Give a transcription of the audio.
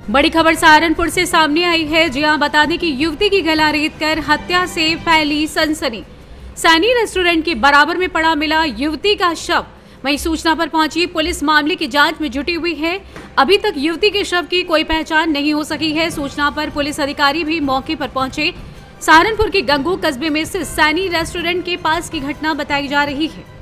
बड़ी खबर सहारनपुर से सामने आई है। जी हां, बता दें कि युवती की गला रेतकर हत्या से फैली सनसनी। सैनी रेस्टोरेंट के बराबर में पड़ा मिला युवती का शव। वहीं सूचना पर पहुंची पुलिस मामले की जांच में जुटी हुई है। अभी तक युवती के शव की कोई पहचान नहीं हो सकी है। सूचना पर पुलिस अधिकारी भी मौके पर पहुंचे। सहारनपुर के गंगू कस्बे में स्थित सैनी रेस्टोरेंट के पास की घटना बताई जा रही है।